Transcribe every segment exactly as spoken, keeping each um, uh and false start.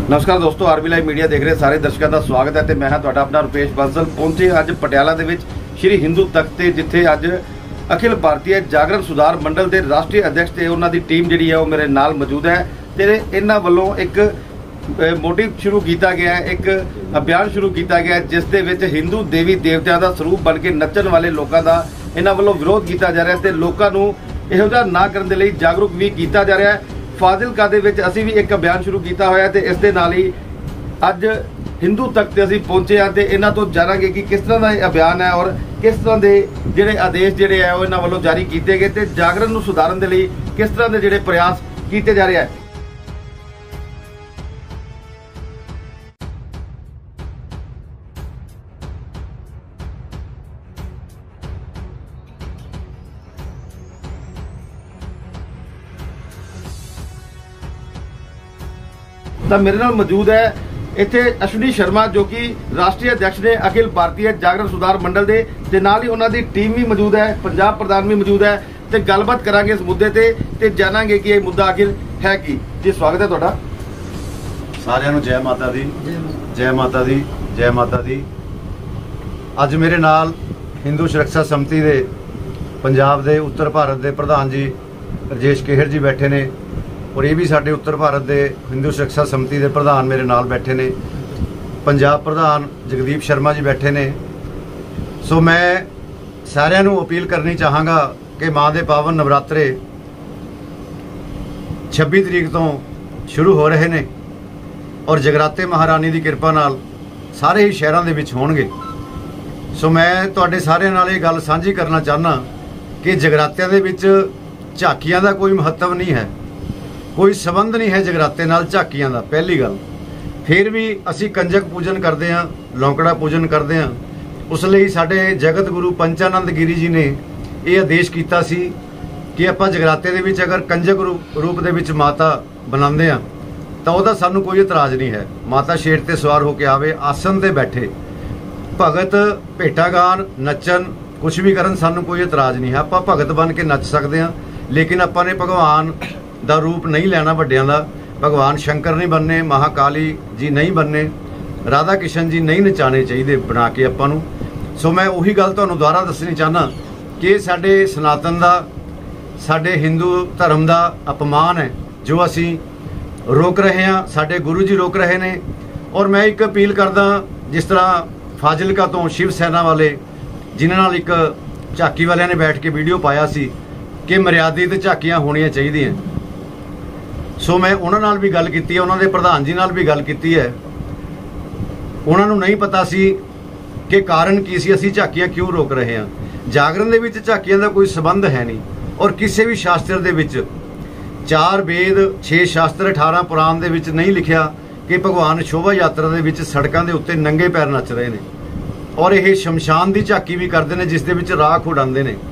नमस्कार दोस्तों, RB live media देख रहे सारे दर्शकों का स्वागत है। तो मैं हाँ तुहाडा अपना रुपेश बंसल पहुंचे अज पटियाला दे विच श्री हिंदू तख्त ते जिथे अज अखिल भारतीय जागरण सुधार मंडल के राष्ट्रीय अध्यक्ष ते उन्हां दी टीम जिहड़ी है वो मेरे नाल मौजूद है। ते इन्हां वल्लों एक मोटिव शुरू किया गया है, एक अभियान शुरू किया गया है जिस दे विच हिंदू देवी देवतियां दा स्वरूप बन के नच्चण वाले लोगों का इन्हां वल्लों विरोध किया जा रहा है। तो लोगों नूं इहो जिहा ना करन दे लई जागरूक भी किया जा रहा है। फाजिलका दे विच असीं भी एक अभियान शुरू किया होया ते इस दे नाल ही अज हिंदू तख्त ते असीं पहुंचे हाँ। ते इन्हां तों जाणांगे कि किस तरह का अभियान है और किस तरह के जिहड़े आदेश जिहड़े है इन्हां वल्लों जारी किए गए ते जागरण नूं सुधारन दे लई किस तरह के जिहड़े प्रयास किए जा रहे हैं। तो मेरे नाल मौजूद है इत्थे अश्विनी शर्मा जो कि राष्ट्रीय अध्यक्ष ने अखिल भारतीय जागरण सुधार मंडल दे ते नाल ही उन्हां दी टीम भी मौजूद है, पंजाब प्रधान भी मौजूद है। तो गलबात करांगे इस मुद्दे ते ते जानांगे कि यह मुद्दा आखिर है की। जी स्वागत है तुहाडा। सारिआं नूं जय माता दी, जय माता दी, जय माता दी। अज मेरे नाल हिंदू सुरक्षा समिति दे पंजाब दे उत्तर भारत दे प्रधान जी राजेश केहर जी बैठे ने और ये भी साडे उत्तर भारत दे हिंदू सुरक्षा समिति दे प्रधान मेरे नाल बैठे ने। पंजाब प्रधान जगदीप शर्मा जी बैठे ने। सो मैं सारिआं नूं अपील करनी चाहांगा कि माँ दे पावन नवरात्रे छब्बी तरीक तो शुरू हो रहे ने और जगराते महारानी की कृपा नाल सारे ही शहरों के विच होणगे। सो मैं तुहाडे सारिआं नाल इह गल सांझी करना चाहना कि जगरात्यां दे विच झाकियां दा कोई महत्व नहीं है, कोई संबंध नहीं है जगराते नाल झाकियां दा। पहली गल फिर भी असी कंजक पूजन करते हैं, लौंकड़ा पूजन करते हैं। उस लई साडे जगत गुरु पंचानंद गिरी जी ने यह आदेश किया सी कि आपां जगराते दे विच अगर कंजक रूप दे विच माता बनाते हैं तो वह सानू कोई इतराज़ नहीं है। माता शेर ते सवार होकर आवे, आसन ते बैठे, भगत भेटा गान नचन कुछ भी करन, सानू कोई इतराज़ नहीं है। आपां भगत बन के नच सकते हैं, लेकिन आपां ने भगवान दा रूप नहीं लेना वड्डियां दा। भगवान शंकर नहीं बनने, महाकाली जी नहीं बनने, राधा कृष्ण जी नहीं नचाने चाहिए बना के आपां नूं। सो मैं उही गल तुहानूं दुबारा दसनी चाहना कि साडे सनातन दा साडे हिंदू धर्म दा अपमान है जो असी रोक रहे हैं, साडे गुरु जी रोक रहे ने। और मैं एक अपील करदा, जिस तरह फाजिलका तो शिव सेना वाले जिन्हां नाल एक झाकी वालियां ने बैठ के वीडियो पाया सी कि मर्यादित झाकियां होणियां चाहीदियां। सो मैं उन्हां नाल भी गल कीती है, उन्हां दे प्रधान जी नाल भी गल कीती है। उन्हां नूं नहीं पता सी कि कारण की सी, असीं झाकियां क्यों रोक रहे हैं। जागरण दे विच झाकियां दा कोई संबंध है नहीं और किसी भी शास्त्र दे विच चार वेद छे शास्त्र अठारह पुराण दे विच नहीं लिखिया कि भगवान शोभा यात्रा दे विच सड़कां दे उत्ते नंगे पैर नच रहे ने और यह शमशान की झाकी भी करते हैं जिस दे विच राख उड़ाते हैं।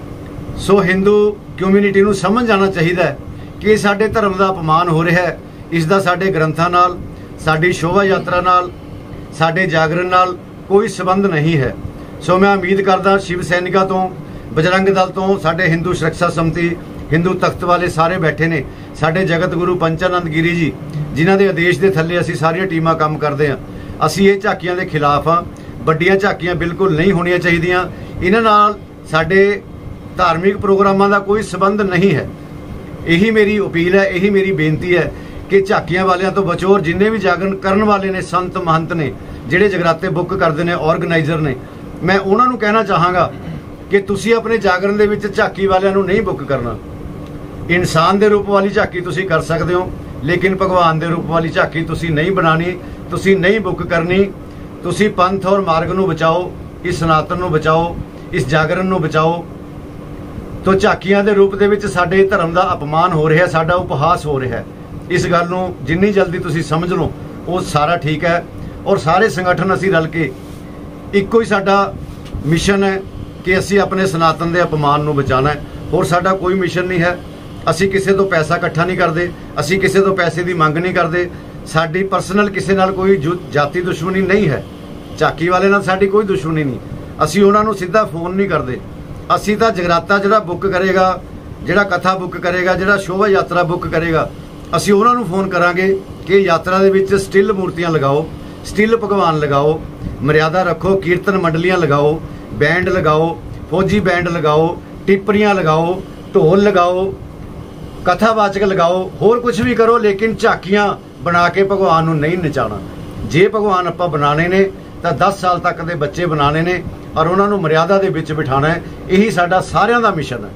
सो हिंदू कम्यूनिटी नूं समझ आना चाहिए कि साडे धर्म का अपमान हो रहा है। इसका साडे ग्रंथां नाल, साडी शोभा यात्रा नाल, साडे जागरण नाल कोई संबंध नहीं है। सो मैं उम्मीद करदा शिव सैनिका तो, बजरंग दल तो, साडे हिंदू सुरक्षा समिति, हिंदू तख्त वाले सारे बैठे ने, साडे जगत गुरु पंचानंद गिरी जी जिन्हां दे आदेश दे थल्ले असीं सारियां टीमां काम करदे हां। असीं इह झाकियां दे खिलाफ हां। वड्डियां झाकियां बिल्कुल नहीं होणियां चाहीदियां। इन्हां नाल साडे धार्मिक प्रोग्रामां दा कोई संबंध नहीं है। यही मेरी अपील है, यही मेरी बेनती है कि झाकियां वालियां तो बचो और जिन्ने भी जागरण करन वाले ने, संत महंत ने, जिहड़े जगराते बुक करते हैं, ऑर्गेनाइजर ने, मैं उन्हां नूं कहना चाहांगा कि तुसीं अपने जागरण दे विच झाकी वालियां नूं नहीं बुक करना। इंसान दे रूप वाली झाकी तुसीं कर सकदे हो, लेकिन भगवान दे रूप वाली झाकी तुसीं नहीं बनानी, तुसीं नहीं बुक करनी। तुसीं पंथ और मार्ग नूं बचाओ, इस सनातन नूं बचाओ, इस जागरण नूं बचाओ। तो झाकियां दे रूप दे विच साडे धर्म दा अपमान हो रहा है, साडा उपहास हो रहा है। इस गल नूं जिन्नी जल्दी तुसीं समझ लो वो सारा ठीक है। और सारे संगठन असीं रल के इक्को ही साडा मिशन है कि असीं अपने सनातन दे अपमान नूं बचाना है। होर साडा कोई मिशन नहीं है। असीं किसी तो पैसा इकट्ठा नहीं करते, असीं किसी तो पैसे की मंग नहीं करते। साडी परसनल किसी नाल कोई जाति दुश्मनी नहीं है। झाकी वाले नाल साडी कोई दुश्मनी नहीं। असीं उन्हां नूं सीधा फोन नहीं करते। असीं तां जगराता जिहड़ा बुक करेगा, जिहड़ा कथा बुक करेगा, जिहड़ा शोभा यात्रा बुक करेगा, ਅਸੀਂ ਉਹਨਾਂ ਨੂੰ ਫੋਨ ਕਰਾਂਗੇ ਕਿ ਯਾਤਰਾ ਦੇ ਵਿੱਚ ਸਟਿਲ ਮੂਰਤੀਆਂ ਲਗਾਓ, ਸਟਿਲ ਭਗਵਾਨ ਲਗਾਓ, ਮਰਿਆਦਾ ਰੱਖੋ, ਕੀਰਤਨ ਮੰਡਲੀਆਂ ਲਗਾਓ, ਬੈਂਡ ਲਗਾਓ, ਫੌਜੀ ਬੈਂਡ ਲਗਾਓ, ਟਿੱਪਰੀਆਂ ਲਗਾਓ, ਢੋਲ ਲਗਾਓ, ਕਥਾਵਾਚਕ ਲਗਾਓ, ਹੋਰ ਕੁਝ ਵੀ ਕਰੋ, ਲੇਕਿਨ ਝਾਕੀਆਂ ਬਣਾ ਕੇ ਭਗਵਾਨ ਨੂੰ ਨਹੀਂ ਨਚਾਉਣਾ। ਜੇ ਭਗਵਾਨ ਆਪਾਂ ਬਣਾਣੇ ਨੇ ਤਾਂ ਦਸ ਸਾਲ ਤੱਕ ਦੇ ਬੱਚੇ ਬਣਾਣੇ ਨੇ ਔਰ ਉਹਨਾਂ ਨੂੰ ਮਰਿਆਦਾ ਦੇ ਵਿੱਚ ਬਿਠਾਣਾ ਹੈ। ਇਹੀ ਸਾਡਾ ਸਾਰਿਆਂ ਦਾ ਮਿਸ਼ਨ ਹੈ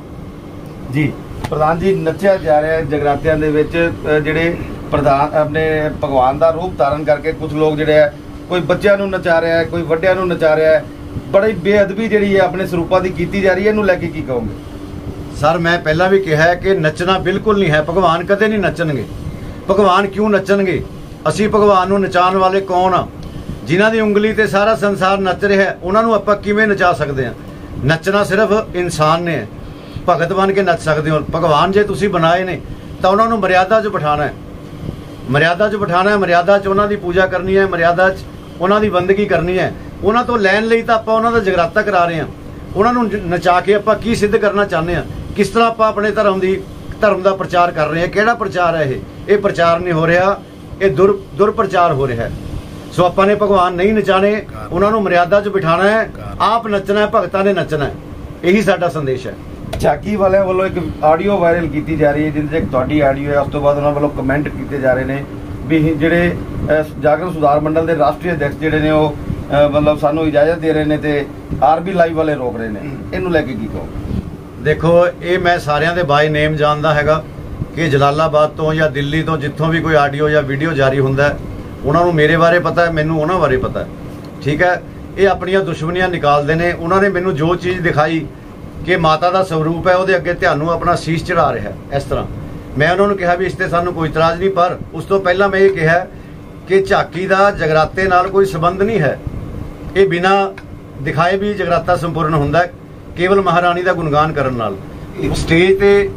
ਜੀ। ਪ੍ਰਧਾਨ ਜੀ, ਨੱਚਿਆ ਜਾ ਰਿਹਾ ਜਗਰਾਤਿਆਂ ਦੇ ਵਿੱਚ, ਜਿਹੜੇ ਪ੍ਰਧਾਨ ਆਪਣੇ ਭਗਵਾਨ ਦਾ ਰੂਪ ਧਾਰਨ ਕਰਕੇ ਕੁਝ ਲੋਕ ਜਿਹੜੇ ਹੈ, ਕੋਈ ਬੱਚਿਆਂ ਨੂੰ ਨਚਾ ਰਿਹਾ ਹੈ, ਕੋਈ ਵੱਡਿਆਂ ਨੂੰ ਨਚਾ ਰਿਹਾ ਹੈ, ਬੜੀ ਬੇਅਦਬੀ ਜਿਹੜੀ ਹੈ ਆਪਣੇ ਸਰੂਪਾਂ ਦੀ ਕੀਤੀ ਜਾ ਰਹੀ ਹੈ, ਇਹਨੂੰ ਲੈ ਕੇ ਕੀ ਕਹੋਗੇ? ਸਰ, ਮੈਂ ਪਹਿਲਾਂ ਵੀ ਕਿਹਾ ਕਿ ਨੱਚਣਾ ਬਿਲਕੁਲ ਨਹੀਂ ਹੈ। ਭਗਵਾਨ ਕਦੇ ਨਹੀਂ ਨੱਚਣਗੇ। ਭਗਵਾਨ ਕਿਉਂ ਨੱਚਣਗੇ? ਅਸੀਂ ਭਗਵਾਨ ਨੂੰ ਨਚਾਉਣ ਵਾਲੇ ਕੌਣ ਆ? ਜਿਨ੍ਹਾਂ ਦੀ ਉਂਗਲੀ ਤੇ ਸਾਰਾ ਸੰਸਾਰ ਨੱਚ ਰਿਹਾ, ਉਹਨਾਂ ਨੂੰ ਆਪਾਂ ਕਿਵੇਂ ਨਚਾ ਸਕਦੇ ਹਾਂ? ਨੱਚਣਾ ਸਿਰਫ ਇਨਸਾਨ ਨੇ, ਭਗਤ ਬਣ ਕੇ ਨੱਚ ਸਕਦੇ ਹੋ। ਭਗਵਾਨ ਜੇ ਤੁਸੀਂ ਬਣਾਏ ਨੇ ਤਾਂ ਉਹਨਾਂ ਨੂੰ ਮਰਿਆਦਾ 'ਚ ਬਿਠਾਣਾ ਹੈ, ਮਰਿਆਦਾ 'ਚ ਬਿਠਾਣਾ ਹੈ, ਮਰਿਆਦਾ 'ਚ ਉਹਨਾਂ ਦੀ ਪੂਜਾ ਕਰਨੀ ਹੈ, ਮਰਿਆਦਾ 'ਚ ਉਹਨਾਂ ਦੀ ਬੰਦਗੀ ਕਰਨੀ ਹੈ। ਉਹਨਾਂ ਤੋਂ ਲੈਣ ਲਈ ਤਾਂ ਆਪਾਂ ਉਹਨਾਂ ਦਾ ਜਗਰਾਤਾ ਕਰਾ ਰਹੇ ਹਾਂ। ਉਹਨਾਂ ਨੂੰ ਨਚਾ ਕੇ ਆਪਾਂ ਕੀ ਸਿੱਧ ਕਰਨਾ ਚਾਹੁੰਦੇ ਹਾਂ? ਕਿਸ ਤਰ੍ਹਾਂ ਆਪਾਂ ਆਪਣੇ ਧਰਮ ਦੀ ਧਰਮ ਦਾ ਪ੍ਰਚਾਰ ਕਰ ਰਹੇ ਹਾਂ? ਕਿਹੜਾ ਪ੍ਰਚਾਰ ਹੈ ਇਹ? ਇਹ ਪ੍ਰਚਾਰ ਨਹੀਂ ਹੋ ਰਿਹਾ, ਇਹ ਦੁਰ ਦੁਰਪ੍ਰਚਾਰ ਹੋ ਰਿਹਾ ਹੈ। ਸੋ ਆਪਾਂ ਨੇ ਭਗਵਾਨ ਨਹੀਂ ਨਚਾਣੇ, ਉਹਨਾਂ ਨੂੰ ਮਰਿਆਦਾ 'ਚ ਬਿਠਾਣਾ ਹੈ, ਆਪ ਨੱਚਣਾ ਹੈ, ਭਗਤਾਂ ਨੇ ਨੱਚਣਾ ਹੈ। ਇਹੀ ਸਾਡਾ ਸੰਦੇਸ਼ ਹੈ। ਝਾਕੀ ਵਾਲਿਆਂ ਵੱਲੋਂ ਇੱਕ ਆਡੀਓ ਵਾਇਰਲ ਕੀਤੀ ਜਾ ਰਹੀ ਹੈ, ਜਿਹਦੇ 'ਚ ਤੁਹਾਡੀ ਆਡੀਓ ਹੈ। ਉਸ ਤੋਂ ਬਾਅਦ ਉਹਨਾਂ ਵੱਲੋਂ ਕਮੈਂਟ ਕੀਤੇ ਜਾ ਰਹੇ ਨੇ ਵੀ ਜਿਹੜੇ ਜਾਗਰਣ ਸੁਧਾਰ ਮੰਡਲ ਦੇ ਰਾਸ਼ਟਰੀ ਅਧਿਕਸ਼ ਜਿਹੜੇ ਨੇ ਉਹ ਮਤਲਬ ਸਾਨੂੰ ਇਜਾਜ਼ਤ ਦੇ ਰਹੇ ਨੇ ਤੇ ਆਰਬੀ ਲਾਈਵ ਵਾਲੇ ਰੋਕ ਰਹੇ ਨੇ। ਇਹਨੂੰ ਲੈ ਕੇ ਕੀ ਕਹੋ? ਦੇਖੋ, ਇਹ ਮੈਂ ਸਾਰਿਆਂ ਦੇ ਬਾਈ ਨੇਮ ਜਾਣਦਾ ਹੈਗਾ ਕਿ ਜਲਾਲਾਬਾਦ ਤੋਂ ਜਾਂ ਦਿੱਲੀ ਤੋਂ ਜਿੱਥੋਂ ਵੀ ਕੋਈ ਆਡੀਓ ਜਾਂ ਵੀਡੀਓ ਜਾਰੀ ਹੁੰਦਾ, ਉਹਨਾਂ ਨੂੰ ਮੇਰੇ ਬਾਰੇ ਪਤਾ ਹੈ, ਮੈਨੂੰ ਉਹਨਾਂ ਬਾਰੇ ਪਤਾ ਹੈ। ਠੀਕ ਹੈ, ਇਹ ਆਪਣੀਆਂ ਦੁਸ਼ਮਣੀਆਂ ਨਿਕਾਲਦੇ ਨੇ। ਉਹਨਾਂ ਨੇ ਮੈਨੂੰ ਜੋ ਚੀਜ਼ ਦਿਖਾਈ ਕਿ ਮਾਤਾ ਦਾ ਸਰੂਪ ਹੈ, ਉਹਦੇ ਅੱਗੇ ਤੁਹਾਨੂੰ ਆਪਣਾ ਸੀਸ ਚੜਾ ਰਿਹਾ ਇਸ ਤਰ੍ਹਾਂ, ਮੈਂ ਉਹਨਾਂ ਨੂੰ ਕਿਹਾ ਵੀ ਇਸ ਤੇ ਸਾਨੂੰ ਕੋਈ ਇਤਰਾਜ਼ ਨਹੀਂ। ਪਰ ਉਸ ਤੋਂ ਪਹਿਲਾਂ ਮੈਂ ਇਹ ਕਿਹਾ ਕਿ ਝਾਕੀ ਦਾ ਜਗਰਾਤੇ ਨਾਲ ਕੋਈ ਸੰਬੰਧ ਨਹੀਂ ਹੈ। ਇਹ ਬਿਨਾਂ ਦਿਖਾਏ ਵੀ ਜਗਰਾਤਾ ਸੰਪੂਰਨ ਹੁੰਦਾ, ਕੇਵਲ ਮਹਾਰਾਣੀ ਦਾ ਗੁਣਗਾਨ ਕਰਨ ਨਾਲ। ਸਟੇਜ ਤੇ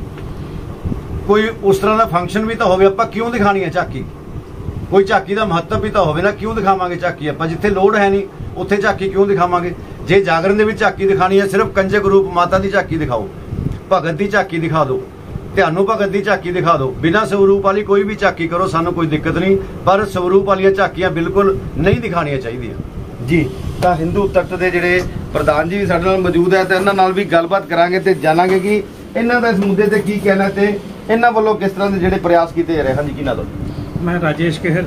ਕੋਈ ਉਸ ਤਰ੍ਹਾਂ ਦਾ ਫੰਕਸ਼ਨ ਵੀ ਤਾਂ ਹੋਵੇ, ਆਪਾਂ ਕਿਉਂ ਦਿਖਾਣੀ ਹੈ ਝਾਕੀ? ਕੋਈ ਝਾਕੀ ਦਾ ਮਹੱਤਵ ਵੀ ਤਾਂ ਹੋਵੇ ਨਾ, ਕਿਉਂ ਦਿਖਾਵਾਂਗੇ ਝਾਕੀ? ਆਪਾਂ ਜਿੱਥੇ ਲੋੜ ਹੈ ਨਹੀਂ ਉੱਥੇ ਝਾਕੀ ਕਿਉਂ ਦਿਖਾਵਾਂਗੇ? ਜੇ ਜਾਗਰਣ ਦੇ ਵਿੱਚ ਝਾਕੀ ਦਿਖਾਣੀ ਹੈ, ਸਿਰਫ ਕੰਜਕ ਰੂਪ ਮਾਤਾ ਦੀ ਝਾਕੀ ਦਿਖਾਓ, ਭਗਤ ਦੀ ਝਾਕੀ ਦਿਖਾ ਦਿਓ, ਧਿਆਨੂ ਭਗਤ ਦੀ ਝਾਕੀ ਦਿਖਾ ਦਿਓ। ਬਿਨਾਂ ਸਰੂਪ ਵਾਲੀ ਕੋਈ ਵੀ ਝਾਕੀ ਕਰੋ, ਸਾਨੂੰ ਕੋਈ ਦਿੱਕਤ ਨਹੀਂ, ਪਰ ਸਰੂਪ ਵਾਲੀਆਂ ਝਾਕੀਆਂ ਬਿਲਕੁਲ ਨਹੀਂ ਦਿਖਾਣੀਆਂ ਚਾਹੀਦੀਆਂ ਜੀ। ਤਾਂ ਹਿੰਦੂ ਤਖਤ ਦੇ ਜਿਹੜੇ ਪ੍ਰਧਾਨ ਜੀ ਵੀ ਸਾਡੇ ਨਾਲ ਮੌਜੂਦ ਹੈ ਤੇ ਇਹਨਾਂ ਨਾਲ ਵੀ ਗੱਲਬਾਤ ਕਰਾਂਗੇ ਤੇ ਜਾਣਾਂਗੇ ਕਿ ਇਹਨਾਂ ਦਾ ਇਸ ਮੁੱਦੇ ਤੇ ਕੀ ਕਹਿਣਾ ਤੇ ਇਹਨਾਂ ਵੱਲੋਂ ਕਿਸ ਤਰ੍ਹਾਂ ਦੇ ਜਿਹੜੇ ਪ੍ਰਯਾਸ ਕੀਤੇ ਜਾ ਰਹੇ ਹਨ। ਜੀ, ਕੀ ਨਾਮ? मैं राजेश केहर,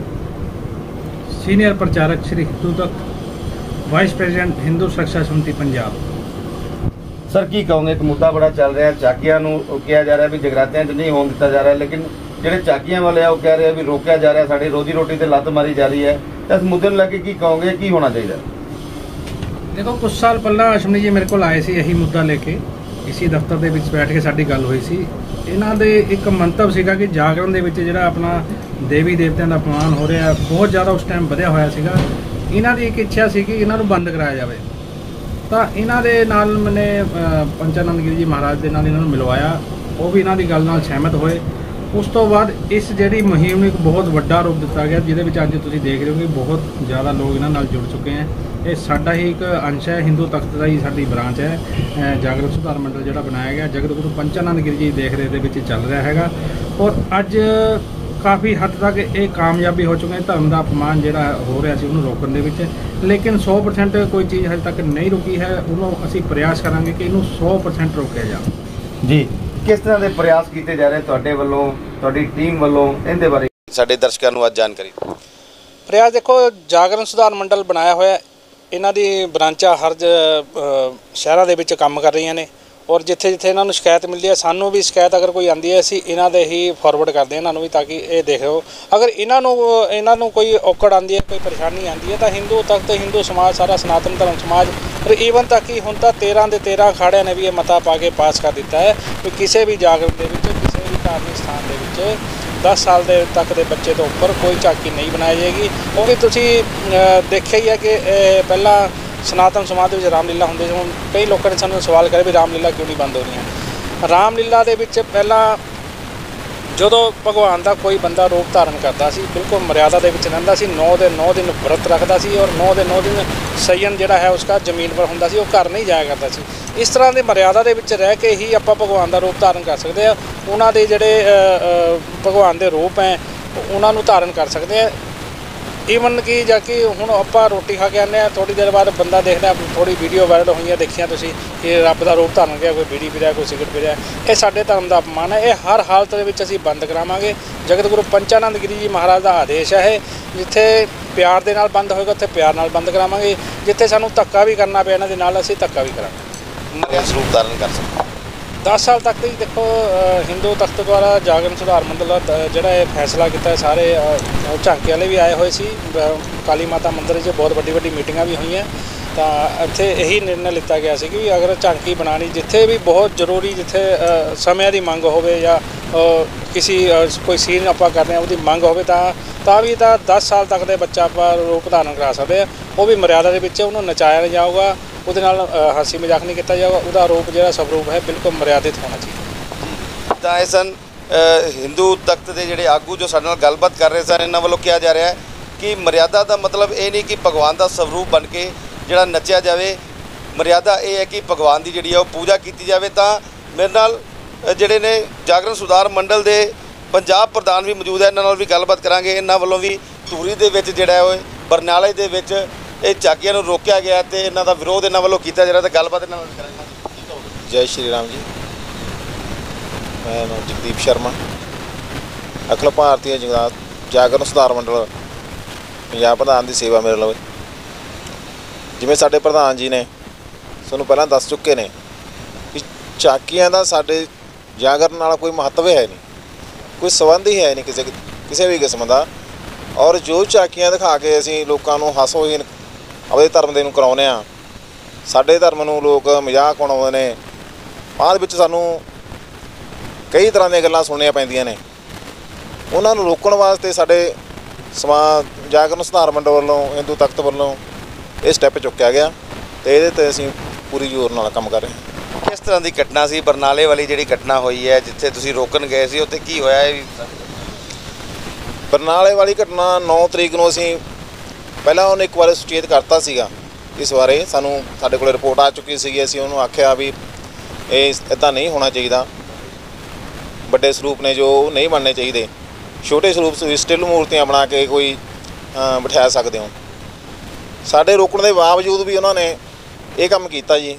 सीनियर प्रचारक Shri Hindu Takht, vice president Hindu Suraksha Samiti Punjab. Sir, की कहोगे? एक मुद्दा बड़ा चल रहा है, झाकियां नूं किया जा रहा है भी जगरातियां च नहीं होण दिता जा रहा है, लेकिन ਜਿਹੜੇ ਝਾਕੀਆਂ ਵਾਲੇ ਆ ਉਹ ਕਹਿ ਰਹੇ ਆ ਵੀ ਰੋਕਿਆ ਜਾ ਰਿਹਾ, ਸਾਡੀ ਰੋਜੀ ਰੋਟੀ ਤੇ ਲੱਤ ਮਾਰੀ ਜਾ ਰਹੀ ਹੈ। ਇਸ ਮੁੱਦੇ ਨੂੰ ਲੈ ਕੇ ਕੀ ਕਹੋਗੇ, ਕੀ ਹੋਣਾ ਚਾਹੀਦਾ? देखो, कुछ साल पहला अश्विनी जी मेरे को आए सी यही मुद्दा लेके, इसी दफ्तर ਦੇ ਵਿੱਚ ਬੈਠ ਕੇ ਸਾਡੀ ਗੱਲ ਹੋਈ ਸੀ। ਇਹਨਾਂ ਦੇ ਇੱਕ ਮੰਤਵ ਸੀਗਾ ਕਿ ਜਾਗਰਣ ਦੇ ਵਿੱਚ ਜਿਹੜਾ ਆਪਣਾ ਦੇਵੀ ਦੇਵਤਿਆਂ ਦਾ ਅਪਮਾਨ ਹੋ ਰਿਹਾ ਬਹੁਤ ਜ਼ਿਆਦਾ ਉਸ ਟਾਈਮ ਵਧਿਆ ਹੋਇਆ ਸੀਗਾ। ਇਹਨਾਂ ਦੀ ਇੱਕ ਇੱਛਾ ਸੀ ਕਿ ਇਹਨਾਂ ਨੂੰ ਬੰਦ ਕਰਾਇਆ ਜਾਵੇ। ਤਾਂ ਇਹਨਾਂ ਦੇ ਨਾਲ ਮੈਨੇ ਪੰਚਾਨੰਦ ਗਿਰੀ ਜੀ ਮਹਾਰਾਜ ਦੇ ਨਾਲ ਇਹਨਾਂ ਨੂੰ ਮਿਲਵਾਇਆ, ਉਹ ਵੀ ਇਹਨਾਂ ਦੀ ਗੱਲ ਨਾਲ ਸਹਿਮਤ ਹੋਏ। ਉਸ ਤੋਂ ਬਾਅਦ ਇਸ ਜਿਹੜੀ ਮੁਹਿੰਮ ਨੂੰ ਇੱਕ ਬਹੁਤ ਵੱਡਾ ਰੂਪ ਦਿੱਤਾ ਗਿਆ, ਜਿਹਦੇ ਵਿੱਚ ਅੱਜ ਤੁਸੀਂ ਦੇਖ ਰਹੇ ਹੋ ਕਿ ਬਹੁਤ ਜ਼ਿਆਦਾ ਲੋਕ ਇਹਨਾਂ ਨਾਲ ਜੁੜ ਚੁੱਕੇ ਹੈ। ਇਹ ਸਾਡਾ ਹੀ ਇੱਕ ਅੰਸ਼ ਹੈ, ਹਿੰਦੂ ਤਖਤ ਦਾ ਹੀ ਸਾਡੀ ਬ੍ਰਾਂਚ ਹੈ। ਜਾਗਰਣ ਸੁਧਾਰ ਮੰਡਲ ਜਿਹੜਾ ਬਣਾਇਆ ਗਿਆ ਜਗਤ ਗੁਰੂ ਪੰਚਾਨੰਦ ਗਿਰੀ ਜੀ ਦੇਖ ਰਹੇ ਦੇ ਵਿੱਚ ਚੱਲ ਰਿਹਾ ਹੈਗਾ ਔਰ ਅੱਜ ਕਾਫੀ ਹੱਦ ਤੱਕ ਇਹ ਕਾਮਯਾਬੀ ਹੋ ਚੁੱਕੇ। ਧਰਮ ਦਾ ਅਪਮਾਨ ਜਿਹੜਾ ਹੋ ਰਿਹਾ ਸੀ ਉਹਨੂੰ ਰੋਕਣ ਦੇ ਵਿੱਚ, ਲੇਕਿਨ ਸੌ ਪਰਸੈਂਟ ਕੋਈ ਚੀਜ਼ ਹਜੇ ਤੱਕ ਨਹੀਂ ਰੁਕੀ ਹੈ। ਉਹਨੂੰ ਅਸੀਂ ਪ੍ਰਯਾਸ ਕਰਾਂਗੇ ਕਿ ਇਹਨੂੰ ਸੌ ਪਰਸੈਂਟ ਰੋਕਿਆ ਜਾਵੇ। ਜੀ, ਕਿਸ ਤਰ੍ਹਾਂ ਦੇ ਪ੍ਰਯਾਸ ਕੀਤੇ ਜਾ ਰਹੇ ਤੁਹਾਡੇ ਵੱਲੋਂ, ਤੁਹਾਡੀ ਟੀਮ ਵੱਲੋਂ, ਇਹਦੇ ਬਾਰੇ ਸਾਡੇ ਦਰਸ਼ਕਾਂ ਨੂੰ ਅੱਜ ਜਾਣਕਾਰੀ। ਪ੍ਰਯਾਸ ਦੇਖੋ, ਜਾਗਰਣ ਸੁਧਾਰ ਮੰਡਲ ਬਣਾਇਆ ਹੋਇਆ, ਇਹਨਾਂ ਦੀ ਬ੍ਰਾਂਚਾਂ ਹਰ ਸ਼ਹਿਰਾਂ ਦੇ ਵਿੱਚ ਕੰਮ ਕਰ ਰਹੀਆਂ ਨੇ ਔਰ ਜਿੱਥੇ ਜਿੱਥੇ ਇਹਨਾਂ ਨੂੰ ਸ਼ਿਕਾਇਤ ਮਿਲਦੀ ਹੈ, ਸਾਨੂੰ ਵੀ ਸ਼ਿਕਾਇਤ ਅਗਰ ਕੋਈ ਆਉਂਦੀ ਹੈ ਅਸੀਂ ਇਹਨਾਂ ਦੇ ਹੀ ਫਾਰਵਰਡ ਕਰਦੇ ਹਾਂ ਇਹਨਾਂ ਨੂੰ ਵੀ, ਤਾਂ ਕਿ ਇਹ ਦੇਖੋ ਅਗਰ ਇਹਨਾਂ ਨੂੰ ਇਹਨਾਂ ਨੂੰ ਕੋਈ ਔਕੜ ਆਉਂਦੀ ਹੈ, ਕੋਈ ਪਰੇਸ਼ਾਨੀ ਆਉਂਦੀ ਹੈ ਤਾਂ ਹਿੰਦੂ ਤਖਤ, ਹਿੰਦੂ ਸਮਾਜ, ਸਾਰਾ ਸਨਾਤਨ ਧਰਮ ਸਮਾਜ ਔਰ ਈਵਨ ਤੱਕ ਹੀ ਹੁਣ ਤਾਂ ਤੇਰ੍ਹਾਂ ਦੇ ਤੇਰ੍ਹਾਂ ਅਖਾੜਿਆਂ ਨੇ ਵੀ ਇਹ ਮਤਾ ਪਾ ਕੇ ਪਾਸ ਕਰ ਦਿੱਤਾ ਹੈ ਕਿ ਕਿਸੇ ਵੀ ਜਾਗਰਣ ਦੇ ਵਿੱਚ, ਕਿਸੇ ਵੀ ਧਾਰਮਿਕ ਸਥਾਨ ਦੇ ਵਿੱਚ ਦਸ ਸਾਲ ਦੇ ਤੱਕ ਦੇ ਬੱਚੇ ਤੋਂ ਉੱਪਰ ਕੋਈ ਝਾਕੀ ਨਹੀਂ ਬਣਾਈ ਜਾਏਗੀ। ਕਿਉਂਕਿ ਤੁਸੀਂ ਦੇਖਿਆ ਹੀ ਹੈ ਕਿ ਪਹਿਲਾਂ ਸਨਾਤਨ ਸਮਾਜ ਦੇ ਵਿੱਚ ਰਾਮਲੀਲਾ ਹੁੰਦੀ ਸੀ। ਹੁਣ ਕਈ ਲੋਕਾਂ ਨੇ ਸਾਨੂੰ ਸਵਾਲ ਕਰਿਆ ਵੀ ਰਾਮਲੀਲਾ ਕਿਉਂ ਨਹੀਂ ਬੰਦ ਹੋ ਰਹੀਆਂ। ਰਾਮਲੀਲਾ ਦੇ ਵਿੱਚ ਪਹਿਲਾਂ ਜਦੋਂ ਭਗਵਾਨ ਦਾ ਕੋਈ ਬੰਦਾ ਰੂਪ ਧਾਰਨ ਕਰਦਾ ਸੀ ਬਿਲਕੁਲ ਮਰਿਆਦਾ ਦੇ ਵਿੱਚ ਰਹਿੰਦਾ ਸੀ। ਨੌ ਦੇ ਨੌ ਦਿਨ ਵਰਤ ਰੱਖਦਾ ਸੀ ਔਰ ਨੌ ਦੇ ਨੌ ਦਿਨ ਸਯਨ ਜਿਹੜਾ ਹੈ ਉਸका ਜ਼ਮੀਨ ਪਰ ਹੁੰਦਾ ਸੀ, ਉਹ ਘਰ ਨਹੀਂ ਜਾਇਆ ਕਰਦਾ ਸੀ। ਇਸ ਤਰ੍ਹਾਂ ਦੇ ਮਰਿਆਦਾ ਦੇ ਵਿੱਚ ਰਹਿ ਕੇ ਹੀ ਆਪਾਂ ਭਗਵਾਨ ਦਾ ਰੂਪ ਧਾਰਨ ਕਰ ਸਕਦੇ ਆ। ਉਹਨਾਂ ਦੇ ਜਿਹੜੇ ਭਗਵਾਨ ਦੇ ਰੂਪ ਹੈ ਉਹਨਾਂ ਨੂੰ ਧਾਰਨ ਕਰ ਸਕਦੇ ਆ। ਈਵਨ ਕਿ ਜਾ ਕਿ ਹੁਣ ਆਪਾਂ ਰੋਟੀ ਖਾ ਕੇ ਆਉਂਦੇ ਹਾਂ, ਥੋੜ੍ਹੀ ਦੇਰ ਬਾਅਦ ਬੰਦਾ ਦੇਖਦਾ, ਥੋੜ੍ਹੀ ਵੀਡੀਓ ਵਾਇਰਲ ਹੋਈਆਂ ਦੇਖੀਆਂ ਤੁਸੀਂ ਕਿ ਰੱਬ ਦਾ ਰੂਪ ਧਾਰਨ ਗਿਆ, ਕੋਈ ਬੀੜੀ ਪੀ ਰਿਹਾ, ਕੋਈ ਸਿਗਰਟ ਪੀ ਰਿਹਾ। ਇਹ ਸਾਡੇ ਧਰਮ ਦਾ ਅਪਮਾਨ ਹੈ। ਇਹ ਹਰ ਹਾਲਤ ਦੇ ਵਿੱਚ ਅਸੀਂ ਬੰਦ ਕਰਾਵਾਂਗੇ। ਜਗਤ ਗੁਰੂ ਪੰਚਾਨੰਦ ਗਿਰੀ ਜੀ ਮਹਾਰਾਜ ਦਾ ਆਦੇਸ਼ ਹੈ ਇਹ, ਜਿੱਥੇ ਪਿਆਰ ਦੇ ਨਾਲ ਬੰਦ ਹੋਏਗਾ ਉੱਥੇ ਪਿਆਰ ਨਾਲ ਬੰਦ ਕਰਾਵਾਂਗੇ। ਜਿੱਥੇ ਸਾਨੂੰ ਧੱਕਾ ਵੀ ਕਰਨਾ ਪਿਆ ਇਹਨਾਂ ਦੇ ਨਾਲ, ਅਸੀਂ ਧੱਕਾ ਵੀ ਕਰਾਂਗੇ। ਸਰੂਪ ਧਾਰਨ ਕਰ ਸਕਦੇ ਦਸ ਸਾਲ ਤੱਕ ਹੀ ਦੇਖੋ ਹਿੰਦੂ ਤਖਤ ਦੁਆਰਾ ਜਾਗਰਣ ਸੁਧਾਰ ਮੰਡਲ ਦਾ ਜਿਹੜਾ ਇਹ ਫੈਸਲਾ ਕੀਤਾ, ਸਾਰੇ ਝਾਂਕੀ ਵਾਲੇ ਵੀ ਆਏ ਹੋਏ ਸੀ, ਕਾਲੀ ਮਾਤਾ ਮੰਦਿਰ 'ਚ ਬਹੁਤ ਵੱਡੀ ਵੱਡੀ ਮੀਟਿੰਗਾਂ ਵੀ ਹੋਈਆਂ। ਤਾਂ ਇੱਥੇ ਇਹੀ ਨਿਰਣਾ ਲਿੱਤਾ ਗਿਆ ਸੀ ਕਿ ਅਗਰ ਝਾਂਕੀ ਬਣਾਉਣੀ ਜਿੱਥੇ ਵੀ ਬਹੁਤ ਜ਼ਰੂਰੀ, ਜਿੱਥੇ ਸਮੇਂ ਦੀ ਮੰਗ ਹੋਵੇ ਜਾਂ ਕਿਸੇ ਕੋਈ ਸੀਨ ਆਪਾਂ ਕਰ ਰਹੇ ਹਾਂ ਉਹਦੀ ਮੰਗ ਹੋਵੇ ਤਾਂ ਤਾਂ ਵੀ ਤਾਂ ਦਸ ਸਾਲ ਤੱਕ ਦੇ ਬੱਚਾ ਆਪਾਂ ਰੂਪ ਧਾਰਨ ਕਰਾ ਸਕਦੇ ਆ। ਉਹ ਵੀ ਮਰਿਆਦਾ ਦੇ ਵਿੱਚ, ਉਹਨੂੰ ਨਚਾਇਆ ਨਹੀਂ ਜਾਊਗਾ, ਉਹਦੇ ਨਾਲ ਹਾਸੀ ਮਜ਼ਾਕ ਨਹੀਂ ਕੀਤਾ ਜਾਊਗਾ। ਉਹਦਾ ਰੂਪ ਜਿਹੜਾ ਸਵਰੂਪ ਹੈ ਬਿਲਕੁਲ ਮਰਿਆਦਿਤ ਹੋਣਾ ਚਾਹੀਦਾ। ਤਾਂ ਇਹ ਸਨ ਹਿੰਦੂ ਤਖਤ ਦੇ ਜਿਹੜੇ ਆਗੂ ਜੋ ਸਾਡੇ ਨਾਲ ਗੱਲਬਾਤ ਕਰ ਰਹੇ ਸਨ। ਇਹਨਾਂ ਵੱਲੋਂ ਕਿਹਾ ਜਾ ਰਿਹਾ ਹੈ ਕਿ ਮਰਿਆਦਾ ਦਾ ਮਤਲਬ ਇਹ ਨਹੀਂ ਕਿ ਭਗਵਾਨ ਦਾ ਸਵਰੂਪ ਬਣ ਕੇ ਜਿਹੜਾ ਨੱਚਿਆ ਜਾਵੇ। ਮਰਿਆਦਾ ਇਹ ਹੈ ਕਿ ਭਗਵਾਨ ਦੀ ਜਿਹੜੀ ਹੈ ਉਹ ਪੂਜਾ ਕੀਤੀ ਜਾਵੇ। ਤਾਂ ਮੇਰੇ ਨਾਲ ਜਿਹੜੇ ਨੇ ਜਾਗਰਣ ਸੁਧਾਰ ਮੰਡਲ ਦੇ ਪੰਜਾਬ ਪ੍ਰਧਾਨ ਵੀ ਮੌਜੂਦ ਹੈ, ਇਹਨਾਂ ਨਾਲ ਵੀ ਗੱਲਬਾਤ ਕਰਾਂਗੇ। ਇਹਨਾਂ ਵੱਲੋਂ ਵੀ ਧੂਰੀ ਦੇ ਵਿੱਚ ਜਿਹੜਾ ਉਹ ਬਰਨਾਲੇ ਦੇ ਵਿੱਚ ਇਹ ਝਾਕੀਆਂ ਨੂੰ ਰੋਕਿਆ ਗਿਆ ਤੇ ਇਹਨਾਂ ਦਾ ਵਿਰੋਧ ਇਹਨਾਂ ਵੱਲੋਂ ਕੀਤਾ ਜਾ ਰਿਹਾ। ਤਾਂ ਗੱਲਬਾਤ ਇਹਨਾਂ ਨਾਲ ਕਰਾਂਗੇ। ਜੈ ਸ਼੍ਰੀ ਰਾਮ ਜੀ। ਮੈਂ ਜਗਦੀਪ ਸ਼ਰਮਾ, ਅਖਿਲ ਭਾਰਤੀ ਜਾਗਰਣ ਸੁਧਾਰ ਮੰਡਲ ਪੰਜਾਬ ਪ੍ਰਧਾਨ ਦੀ ਸੇਵਾ ਮੇਰੇ ਲਵੇ। ਜਿਵੇਂ ਸਾਡੇ ਪ੍ਰਧਾਨ ਜੀ ਨੇ ਤੁਹਾਨੂੰ ਪਹਿਲਾਂ ਦੱਸ ਚੁੱਕੇ ਨੇ ਕਿ ਝਾਕੀਆਂ ਦਾ ਸਾਡੇ ਜਾਗਰਣ ਨਾਲ ਕੋਈ ਮਹੱਤਵ ਹੈ ਨਹੀਂ, ਕੋਈ ਸੰਬੰਧ ਹੀ ਹੈ ਨਹੀਂ ਕਿਸੇ ਕਿਸੇ ਵੀ ਕਿਸਮ ਦਾ। ਔਰ ਜੋ ਝਾਕੀਆਂ ਦਿਖਾ ਕੇ ਅਸੀਂ ਲੋਕਾਂ ਨੂੰ ਹਾਸੋਹੀਨ ਆਪਣੇ ਧਰਮ ਦੇ ਨੂੰ ਕਰਾਉਂਦੇ ਹਾਂ, ਸਾਡੇ ਧਰਮ ਨੂੰ ਲੋਕ ਮਜ਼ਾਕ ਉਡਾਉਂਦੇ ਨੇ। ਬਾਅਦ ਵਿੱਚ ਸਾਨੂੰ ਕਈ ਤਰ੍ਹਾਂ ਦੀਆਂ ਗੱਲਾਂ ਸੁਣਨੀਆਂ ਪੈਂਦੀਆਂ ਨੇ। ਉਹਨਾਂ ਨੂੰ ਰੋਕਣ ਵਾਸਤੇ ਸਾਡੇ ਸਮਾਜ ਜਾਗਰਣ ਸੁਧਾਰ ਮੰਡਲ ਵੱਲੋਂ, ਹਿੰਦੂ ਤਖਤ ਵੱਲੋਂ ਇਹ ਸਟੈਪ ਚੁੱਕਿਆ ਗਿਆ ਤੇ ਇਹਦੇ 'ਤੇ ਅਸੀਂ ਪੂਰੀ ਜ਼ੋਰ ਨਾਲ ਕੰਮ ਕਰ ਰਹੇ ਹਾਂ। ਕਿਸ ਤਰ੍ਹਾਂ ਦੀ ਘਟਨਾ ਸੀ ਬਰਨਾਲੇ ਵਾਲੀ ਜਿਹੜੀ ਘਟਨਾ ਹੋਈ ਹੈ, ਜਿੱਥੇ ਤੁਸੀਂ ਰੋਕਣ ਗਏ ਸੀ, ਉੱਥੇ ਕੀ ਹੋਇਆ? ਇਹ ਬਰਨਾਲੇ ਵਾਲੀ ਘਟਨਾ ਨੌ ਤਰੀਕ ਨੂੰ ਅਸੀਂ ਪਹਿਲਾਂ ਉਹਨੇ ਇੱਕ ਵਾਰ ਸੁਚੇਤ ਕਰਤਾ ਸੀਗਾ ਇਸ ਬਾਰੇ। ਸਾਨੂੰ ਸਾਡੇ ਕੋਲ ਰਿਪੋਰਟ ਆ ਚੁੱਕੀ ਸੀਗੀ। ਅਸੀਂ ਉਹਨੂੰ ਆਖਿਆ ਵੀ ਇਹ ਇੱਦਾਂ ਨਹੀਂ ਹੋਣਾ ਚਾਹੀਦਾ, ਵੱਡੇ ਸਰੂਪ ਨੇ ਜੋ ਨਹੀਂ ਬਣਨੇ ਚਾਹੀਦੇ, ਛੋਟੇ ਸਰੂਪ ਸਟਿਲ ਮੂਰਤੀਆਂ ਬਣਾ ਕੇ ਕੋਈ ਬਿਠਾ ਸਕਦੇ ਹੋ। ਸਾਡੇ ਰੋਕਣ ਦੇ ਬਾਵਜੂਦ ਵੀ ਉਹਨਾਂ ਨੇ ਇਹ ਕੰਮ ਕੀਤਾ ਜੀ।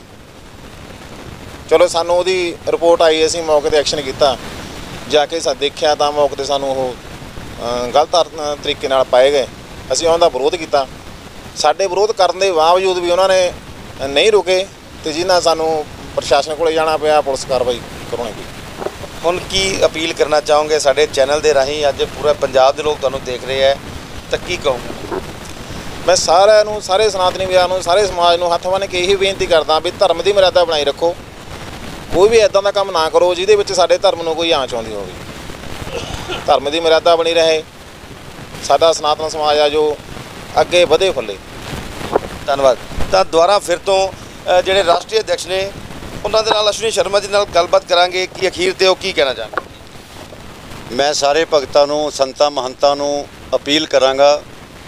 ਚਲੋ ਸਾਨੂੰ ਉਹਦੀ ਰਿਪੋਰਟ ਆਈ, ਅਸੀਂ ਮੌਕੇ 'ਤੇ ਐਕਸ਼ਨ ਕੀਤਾ। ਜਾ ਕੇ ਸਾ ਦੇਖਿਆ ਤਾਂ ਮੌਕੇ 'ਤੇ ਸਾਨੂੰ ਉਹ ਗਲਤ ਤਰੀਕੇ ਨਾਲ ਪਾਏ ਗਏ। ਅਸੀਂ ਉਹਨਾਂ ਦਾ ਵਿਰੋਧ ਕੀਤਾ। ਸਾਡੇ ਵਿਰੋਧ ਕਰਨ ਦੇ ਬਾਵਜੂਦ ਵੀ ਉਹਨਾਂ ਨੇ ਨਹੀਂ ਰੁਕੇ ਅਤੇ ਜਿਹਨਾਂ ਸਾਨੂੰ ਪ੍ਰਸ਼ਾਸਨ ਕੋਲ ਜਾਣਾ ਪਿਆ, ਪੁਲਿਸ ਕਾਰਵਾਈ ਕਰਾਉਣੀ ਪਈ। ਹੁਣ ਕੀ ਅਪੀਲ ਕਰਨਾ ਚਾਹੋਗੇ? ਸਾਡੇ ਚੈਨਲ ਦੇ ਰਾਹੀਂ ਅੱਜ ਪੂਰਾ ਪੰਜਾਬ ਦੇ ਲੋਕ ਤੁਹਾਨੂੰ ਦੇਖ ਰਹੇ ਹੈ, ਤਾਂ ਕੀ ਕਹੋਗੇ? ਮੈਂ ਸਾਰਿਆਂ ਨੂੰ, ਸਾਰੇ ਸਨਾਤਨੀ ਵੀਰਾਂ ਨੂੰ, ਸਾਰੇ ਸਮਾਜ ਨੂੰ ਹੱਥ ਬੰਨ੍ਹ ਕੇ ਇਹੀ ਬੇਨਤੀ ਕਰਦਾ ਵੀ ਧਰਮ ਦੀ ਮਰਿਆਦਾ ਬਣਾਈ ਰੱਖੋ। ਕੋਈ ਵੀ ਇੱਦਾਂ ਦਾ ਕੰਮ ਨਾ ਕਰੋ ਜਿਹਦੇ ਵਿੱਚ ਸਾਡੇ ਧਰਮ ਨੂੰ ਕੋਈ ਆਂਚ ਆਉਂਦੀ ਹੋਵੇ। ਧਰਮ ਦੀ ਮਰਿਆਦਾ ਬਣੀ ਰਹੇ, ਸਾਡਾ ਸਨਾਤਨ ਸਮਾਜ ਆ ਜੋ ਅੱਗੇ ਵਧੇ ਫੁੱਲੇ। ਧੰਨਵਾਦ। ਤਾਂ ਦੁਬਾਰਾ ਫਿਰ ਤੋਂ ਜਿਹੜੇ ਰਾਸ਼ਟਰੀ ਅਧਿਕਸ਼ ਨੇ ਉਹਨਾਂ ਦੇ ਨਾਲ ਅਸ਼ਵਨੀ ਸ਼ਰਮਾ ਜੀ ਨਾਲ ਗੱਲਬਾਤ ਕਰਾਂਗੇ ਕਿ ਅਖੀਰ 'ਤੇ ਉਹ ਕੀ ਕਹਿਣਾ ਚਾਹੁੰਦੇ। ਮੈਂ ਸਾਰੇ ਭਗਤਾਂ ਨੂੰ, ਸੰਤਾਂ ਮਹੰਤਾਂ ਨੂੰ ਅਪੀਲ ਕਰਾਂਗਾ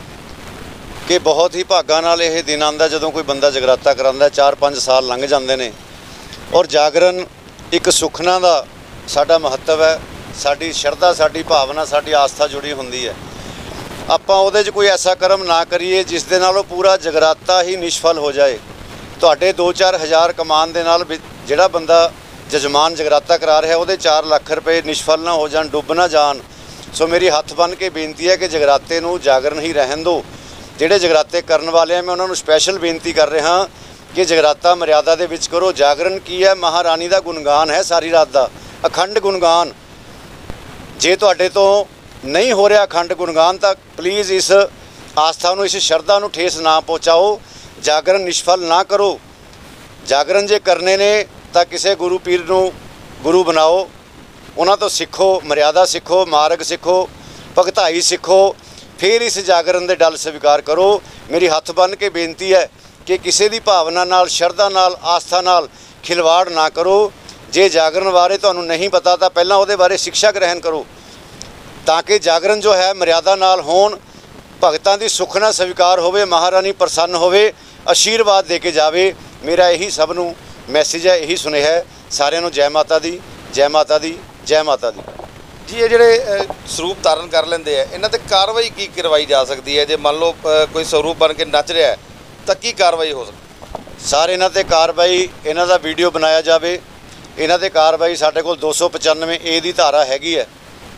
ਕਿ ਬਹੁਤ ਹੀ ਭਾਗਾਂ ਨਾਲ ਇਹ ਦਿਨ ਆਉਂਦਾ ਜਦੋਂ ਕੋਈ ਬੰਦਾ ਜਗਰਾਤਾ ਕਰਾਉਂਦਾ। ਚਾਰ ਪੰਜ ਸਾਲ ਲੰਘ ਜਾਂਦੇ ਨੇ ਔਰ ਜਾਗਰਣ ਇੱਕ ਸੁਖਨਾ ਦਾ ਸਾਡਾ ਮਹੱਤਵ ਹੈ। ਸਾਡੀ ਸ਼ਰਧਾ, ਸਾਡੀ ਭਾਵਨਾ, ਸਾਡੀ ਆਸਥਾ ਜੁੜੀ ਹੁੰਦੀ ਹੈ। ਆਪਾਂ ਉਹਦੇ 'ਚ ਕੋਈ ਐਸਾ ਕਰਮ ਨਾ ਕਰੀਏ ਜਿਸ ਦੇ ਨਾਲ ਉਹ ਪੂਰਾ ਜਗਰਾਤਾ ਹੀ ਨਿਸ਼ਫਲ ਹੋ ਜਾਏ। ਤੁਹਾਡੇ ਦੋ ਚਾਰ ਹਜ਼ਾਰ ਕਮਾਨ ਦੇ ਨਾਲ ਜਿਹੜਾ ਬੰਦਾ ਜਜਮਾਨ ਜਗਰਾਤਾ ਕਰਾ ਰਿਹਾ ਉਹਦੇ ਚਾਰ ਲੱਖ ਰੁਪਏ ਨਿਸ਼ਫਲ ਨਾ ਹੋ ਜਾਣ, ਡੁੱਬ ਨਾ ਜਾਣ। ਸੋ ਮੇਰੀ ਹੱਥ ਬੰਨ੍ਹ ਕੇ ਬੇਨਤੀ ਹੈ ਕਿ ਜਗਰਾਤੇ ਨੂੰ ਜਾਗਰਣ ਹੀ ਰਹਿਣ ਦਿਓ। ਜਿਹੜੇ ਜਗਰਾਤੇ ਕਰਨ ਵਾਲੇ ਆ, ਮੈਂ ਉਹਨਾਂ ਨੂੰ ਸਪੈਸ਼ਲ ਬੇਨਤੀ ਕਰ ਰਿਹਾ ਕਿ ਜਗਰਾਤਾ ਮਰਿਆਦਾ ਦੇ ਵਿੱਚ ਕਰੋ। ਜਾਗਰਣ ਕੀ ਹੈ? ਮਹਾਰਾਣੀ ਦਾ ਗੁਣਗਾਨ ਹੈ ਸਾਰੀ ਰਾਤ ਦਾ, ਅਖੰਡ ਗੁਣਗਾਨ। ਜੇ ਤੁਹਾਡੇ ਤੋਂ ਨਹੀਂ ਹੋ ਰਿਹਾ ਅਖੰਡ ਗੁਣਗਾਨ ਤਾਂ ਪਲੀਜ਼ ਇਸ ਆਸਥਾ ਨੂੰ, ਇਸ ਸ਼ਰਧਾ ਨੂੰ ਠੇਸ ਨਾ ਪਹੁੰਚਾਓ। ਜਾਗਰਣ ਨਿਸ਼ਫਲ ਨਾ ਕਰੋ। ਜਾਗਰਣ ਜੇ ਕਰਨੇ ਨੇ ਤਾਂ ਕਿਸੇ ਗੁਰੂ ਪੀਰ ਨੂੰ ਗੁਰੂ ਬਣਾਓ, ਉਹਨਾਂ ਤੋਂ ਸਿੱਖੋ, ਮਰਿਆਦਾ ਸਿੱਖੋ, ਮਾਰਗ ਸਿੱਖੋ, ਭਗਤਾਈ ਸਿੱਖੋ, ਫਿਰ ਇਸ ਜਾਗਰਣ ਦੇ ਡਲ ਸਵੀਕਾਰ ਕਰੋ। ਮੇਰੀ ਹੱਥ ਬੰਨ੍ਹ ਕੇ ਬੇਨਤੀ ਹੈ ਕਿ ਕਿਸੇ ਦੀ ਭਾਵਨਾ ਨਾਲ, ਸ਼ਰਧਾ ਨਾਲ, ਆਸਥਾ ਨਾਲ ਖਿਲਵਾੜ ਨਾ ਕਰੋ। ਜੇ ਜਾਗਰਣ ਬਾਰੇ ਤੁਹਾਨੂੰ ਨਹੀਂ ਪਤਾ ਤਾਂ ਪਹਿਲਾਂ ਉਹਦੇ ਬਾਰੇ ਸਿੱਖਿਆ ਗ੍ਰਹਿਣ ਕਰੋ। ਤਾਂ ਕਿ ਜਾਗਰਣ ਜੋ ਹੈ ਮਰਿਆਦਾ ਨਾਲ ਹੋਣ, ਭਗਤਾਂ ਦੀ ਸੁੱਖ ਨਾਲ ਸਵੀਕਾਰ ਹੋਵੇ, ਮਹਾਰਾਣੀ ਪ੍ਰਸੰਨ ਹੋਵੇ, ਆਸ਼ੀਰਵਾਦ ਦੇ ਕੇ ਜਾਵੇ। ਮੇਰਾ ਇਹੀ ਸਭ ਨੂੰ ਮੈਸੇਜ ਹੈ, ਇਹੀ ਸੁਨੇਹਾ ਹੈ ਸਾਰਿਆਂ ਨੂੰ। ਜੈ ਮਾਤਾ ਦੀ, ਜੈ ਮਾਤਾ ਦੀ, ਜੈ ਮਾਤਾ ਦੀ। ਜੀ ਇਹ ਜਿਹੜੇ ਸਰੂਪ ਧਾਰਨ ਕਰ ਲੈਂਦੇ ਆ, ਇਹਨਾਂ ਤੇ ਕਾਰਵਾਈ ਕੀ ਕਰਵਾਈ ਜਾ ਸਕਦੀ ਹੈ? ਜੇ ਮੰਨ ਲਓ ਕੋਈ ਸਰੂਪ ਬਣ ਕੇ ਨੱਚ ਰਿਹਾ ਹੈ ਤਾਂ ਕੀ ਕਾਰਵਾਈ ਹੋ ਸਕਦੀ? ਸਾਰੇ ਇਹਨਾਂ ਤੇ ਕਾਰਵਾਈ, ਇਹਨਾਂ ਦਾ ਵੀਡੀਓ ਬਣਾਇਆ ਜਾਵੇ। ਇਹਨਾਂ ਤੇ ਕਾਰਵਾਈ ਸਾਡੇ ਕੋਲ ਦੋ ਸੌ ਪਚਾਨਵੇਂ ਏ ਦੀ ਧਾਰਾ ਹੈਗੀ ਹੈ,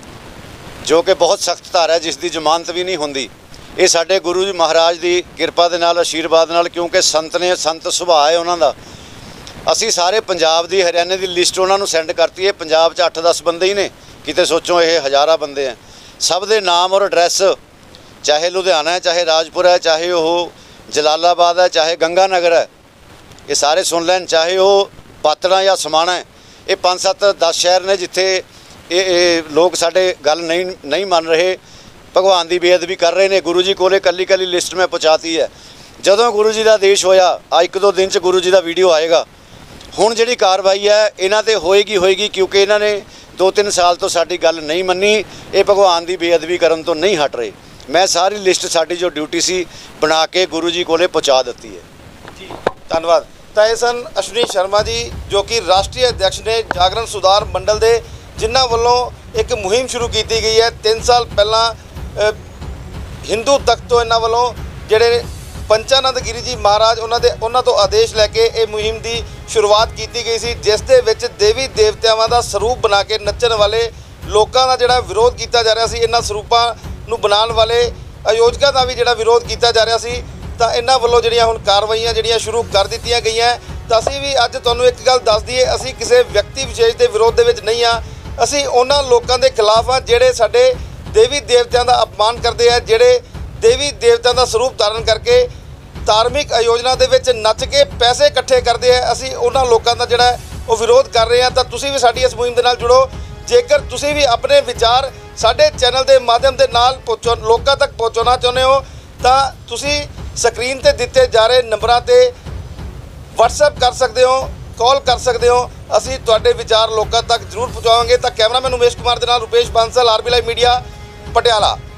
ਜੋ ਕਿ ਬਹੁਤ ਸਖਤ ਧਾਰਾ ਹੈ, ਜਿਸ ਦੀ ਜ਼ਮਾਨਤ ਵੀ ਨਹੀਂ ਹੁੰਦੀ। ਇਹ ਸਾਡੇ ਗੁਰੂ ਜੀ ਮਹਾਰਾਜ ਦੀ ਕਿਰਪਾ ਦੇ ਨਾਲ, ਆਸ਼ੀਰਵਾਦ ਨਾਲ, ਕਿਉਂਕਿ ਸੰਤ ਨੇ, ਸੰਤ ਸੁਭਾਅ ਹੈ ਉਹਨਾਂ ਦਾ। ਅਸੀਂ ਸਾਰੇ ਪੰਜਾਬ ਦੀ, ਹਰਿਆਣੇ ਦੀ ਲਿਸਟ ਉਹਨਾਂ ਨੂੰ ਸੈਂਡ ਕਰਤੀ ਹੈ। ਪੰਜਾਬ 'ਚ ਅੱਠ ਦਸ ਬੰਦੇ ਹੀ ਨੇ, ਕਿਤੇ ਸੋਚੋ ਇਹ ਹਜ਼ਾਰਾਂ ਬੰਦੇ ਹੈ। ਸਭ ਦੇ ਨਾਮ ਔਰ ਐਡਰੈਸ, ਚਾਹੇ ਲੁਧਿਆਣਾ ਹੈ, ਚਾਹੇ ਰਾਜਪੁਰ ਹੈ, ਚਾਹੇ ਉਹ ਜਲਾਲਾਬਾਦ ਹੈ, ਚਾਹੇ ਗੰਗਾ ਨਗਰ ਹੈ, ਇਹ ਸਾਰੇ ਸੁਣ ਲੈਣ। ਚਾਹੇ ਉਹ ਪਾਤੜਾਂ ਜਾਂ ਸਮਾਣਾ ਹੈ, ਇਹ ਪੰਜ ਸੱਤ ਦਸ ਸ਼ਹਿਰ ਨੇ ਜਿੱਥੇ ਇਹ ਇਹ ਲੋਕ ਸਾਡੇ ਗੱਲ ਨਹੀਂ ਨਹੀਂ ਮੰਨ ਰਹੇ, ਭਗਵਾਨ ਦੀ ਬੇਅਦਬੀ ਕਰ ਰਹੇ ਨੇ। ਗੁਰੂ ਜੀ ਕੋਲੇ ਕੱਲੀ ਕੱਲੀ ਲਿਸਟ ਮੈਂ ਪਹੁੰਚਾਤੀ ਹੈ। ਜਦੋਂ ਗੁਰੂ ਜੀ ਦਾ ਆਦੇਸ਼ ਹੋਇਆ, ਆ ਇੱਕ ਦੋ ਦਿਨ 'ਚ ਗੁਰੂ ਜੀ ਦਾ ਵੀਡੀਓ ਆਏਗਾ। ਹੁਣ ਜਿਹੜੀ ਕਾਰਵਾਈ ਹੈ ਇਹਨਾਂ ਤੇ ਹੋਏਗੀ ਹੋਏਗੀ ਕਿਉਂਕਿ ਇਹਨਾਂ ਨੇ ਦੋ ਤਿੰਨ ਸਾਲ ਤੋਂ ਸਾਡੀ ਗੱਲ ਨਹੀਂ ਮੰਨੀ। ਇਹ ਭਗਵਾਨ ਦੀ ਬੇਅਦਬੀ ਕਰਨ ਤੋਂ ਨਹੀਂ ਹਟ ਰਹੇ। ਮੈਂ ਸਾਰੀ ਲਿਸਟ ਸਾਡੀ ਜੋ ਡਿਊਟੀ ਸੀ ਬਣਾ ਕੇ ਗੁਰੂ ਜੀ ਕੋਲੇ ਪਹੁੰਚਾ ਦਿੱਤੀ ਹੈ ਜੀ। ਧੰਨਵਾਦ। ਤਾਂ ਇਹ ਸਨ ਅਸ਼ਵਨੀ ਸ਼ਰਮਾ ਜੀ, ਜੋ ਕਿ ਰਾਸ਼ਟਰੀ ਅਧਿਕਸ਼ ਨੇ ਜਾਗਰਣ ਸੁਧਾਰ ਮੰਡਲ ਦੇ, ਜਿਨ੍ਹਾਂ ਵੱਲੋਂ ਇੱਕ ਮੁਹਿੰਮ ਸ਼ੁਰੂ ਕੀਤੀ ਗਈ ਹੈ ਤਿੰਨ ਸਾਲ ਪਹਿਲਾਂ। ਹਿੰਦੂ ਤਖਤ ਤੋਂ ਇਹਨਾਂ ਵੱਲੋਂ ਜਿਹੜੇ ਪੰਚਾਨੰਦ ਗਿਰੀ ਜੀ ਮਹਾਰਾਜ, ਉਹਨਾਂ ਦੇ ਉਹਨਾਂ ਤੋਂ ਆਦੇਸ਼ ਲੈ ਕੇ ਇਹ ਮੁਹਿੰਮ ਦੀ ਸ਼ੁਰੂਆਤ ਕੀਤੀ ਗਈ ਸੀ, ਜਿਸ ਦੇ ਵਿੱਚ ਦੇਵੀ ਦੇਵਤਿਆਵਾਂ ਦਾ ਸਰੂਪ ਬਣਾ ਕੇ ਨੱਚਣ ਵਾਲੇ ਲੋਕਾਂ ਦਾ ਜਿਹੜਾ ਵਿਰੋਧ ਕੀਤਾ ਜਾ ਰਿਹਾ ਸੀ। ਇਹਨਾਂ ਸਰੂਪਾਂ ਨੂੰ ਬਣਾਉਣ ਵਾਲੇ ਆਯੋਜਕਾਂ ਦਾ ਵੀ ਜਿਹੜਾ ਵਿਰੋਧ ਕੀਤਾ ਜਾ ਰਿਹਾ ਸੀ। ਤਾਂ ਇਹਨਾਂ ਵੱਲੋਂ ਜਿਹੜੀਆਂ ਹੁਣ ਕਾਰਵਾਈਆਂ ਜਿਹੜੀਆਂ ਸ਼ੁਰੂ ਕਰ ਦਿੱਤੀਆਂ ਗਈਆਂ। ਤਾਂ ਅਸੀਂ ਵੀ ਅੱਜ ਤੁਹਾਨੂੰ ਇੱਕ ਗੱਲ ਦੱਸ ਦਈਏ, ਅਸੀਂ ਕਿਸੇ ਵਿਅਕਤੀ ਵਿਸ਼ੇਸ਼ ਦੇ ਵਿਰੋਧ ਦੇ ਵਿੱਚ ਨਹੀਂ ਆ। ਅਸੀਂ ਉਹਨਾਂ ਲੋਕਾਂ ਦੇ ਖਿਲਾਫ ਆ ਜਿਹੜੇ ਸਾਡੇ ਦੇਵੀ ਦੇਵਤਿਆਂ ਦਾ ਅਪਮਾਨ ਕਰਦੇ ਆ, ਜਿਹੜੇ ਦੇਵੀ ਦੇਵਤਿਆਂ ਦਾ ਸਰੂਪ ਧਾਰਨ ਕਰਕੇ ਧਾਰਮਿਕ ਆਯੋਜਨਾ ਦੇ ਵਿੱਚ ਨੱਚ ਕੇ ਪੈਸੇ ਇਕੱਠੇ ਕਰਦੇ ਆ। ਅਸੀਂ ਉਹਨਾਂ ਲੋਕਾਂ ਦਾ ਜਿਹੜਾ ਉਹ ਵਿਰੋਧ ਕਰ ਰਹੇ ਹਾਂ। ਤਾਂ ਤੁਸੀਂ ਵੀ ਸਾਡੀ ਇਸ ਮੁਹਿੰਮ ਦੇ ਨਾਲ ਜੁੜੋ। ਜੇਕਰ ਤੁਸੀਂ ਵੀ ਆਪਣੇ ਵਿਚਾਰ ਸਾਡੇ ਚੈਨਲ ਦੇ ਮਾਧਿਅਮ ਦੇ ਨਾਲ ਪਹੁੰਚੋ ਲੋਕਾਂ ਤੱਕ ਪਹੁੰਚਾਉਣਾ ਚਾਹੁੰਦੇ ਹੋ, ਤਾਂ ਤੁਸੀਂ ਸਕਰੀਨ ਤੇ ਦਿੱਤੇ ਜਾ ਰਹੇ ਨੰਬਰਾਂ ਤੇ WhatsApp ਕਰ ਸਕਦੇ ਹੋ, ਕਾਲ ਕਰ ਸਕਦੇ ਹੋ। ਅਸੀਂ ਤੁਹਾਡੇ ਵਿਚਾਰ ਲੋਕਾਂ ਤੱਕ ਜ਼ਰੂਰ ਪਹੁੰਚਾਵਾਂਗੇ। ਤਾਂ ਕੈਮਰਾਮੈਨ ਉਮੇਸ਼ ਕੁਮਾਰ ਦੇ ਨਾਲ Rupesh Bansal, RB live media, Patiala.